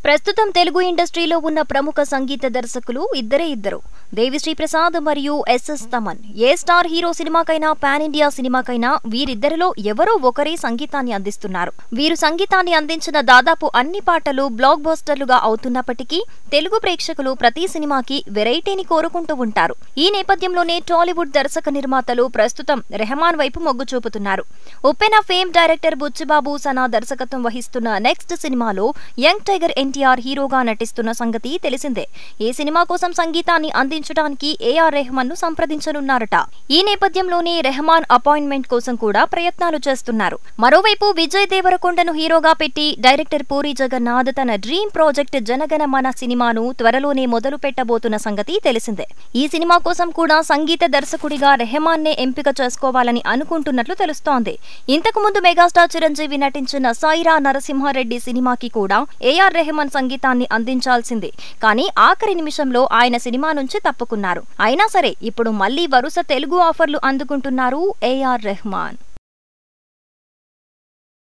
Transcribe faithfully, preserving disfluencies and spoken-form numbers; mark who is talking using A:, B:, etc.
A: ప్రస్తుతం తెలుగు ఇండస్ట్రీలో ఉన్న ప్రముఖ సంగీత దర్శకులు ఇద్దరే ఇద్దరు. దేవిశ్రీ ప్రసాద్ మరియు ఎస్ఎస్ తమన్. ఏ స్టార్ హీరో సినిమాకైనా పాన్ ఇండియా సినిమాకైనా వీరిద్దరిలో ఎవరో ఒకరే సంగీతాన్ని అందిస్తున్నారు. వీరు సంగీతాన్ని అందించిన దాదాపు అన్ని పాటలు బ్లాక్ బస్టర్లుగా అవుతున్నప్పటికీ తెలుగు ప్రేక్షకులు ప్రతి సినిమాకి వెరైటీని కోరుకుంటూ ఉంటారు. ఈ నేపథ్యంలోనే టాలీవుడ్ దర్శక నిర్మాతలు ప్రస్తుతం రెహమాన్ వైపు మొగ్గు చూపుతున్నారు. ఉప్పెన ఫేమ్ డైరెక్టర్ బుచ్చిబాబు సనా దర్శకత్వం వహిస్తున్న నెక్స్ట్ సినిమాలో యంగ్ టైగర్ ఎన్టీఆర్ హీరోగా నటిస్తున్న సంగతి తెలిసిందే. ఈ సినిమా కోసం సంగీతాన్ని అందించడానికి ఏఆర్ రెహమాన్ ను సంప్రదించనున్నారట. ఈ నేపథ్యంలోనే రెహమాన్ అపాయింట్మెంట్ కోసం కూడా ప్రయత్నాలు చేస్తున్నారు. మరోవైపు విజయ్ దేవరకొండను హీరోగా పెట్టి డైరెక్టర్ పూరి జగన్నాథ్ తన డ్రీమ్ ప్రాజెక్ట్ జనగణ మన సినిమాను త్వరలోనే మొదలు పెట్టబోతున్న సంగతి తెలిసిందే. ఈ సినిమా కోసం కూడా సంగీత దర్శకుడిగా రెహమాన్ నే ఎంపిక చేసుకోవాలని అనుకుంటున్నట్లు తెలుస్తోంది. ఇంతకు ముందు మెగాస్టార్ చిరంజీవి నటించిన సైరా నరసింహారెడ్డి సినిమాకి కూడా ఏఆర్ రెహమాన్ సంగీతాన్ని అందించాల్సింది. కానీ ఆఖరి నిమిషంలో ఆయన సినిమా నుంచి తప్పుకున్నారు. అయినా సరే ఇప్పుడు మళ్లీ వరుస తెలుగు ఆఫర్లు అందుకుంటున్నారు ఏఆర్ రెహమాన్.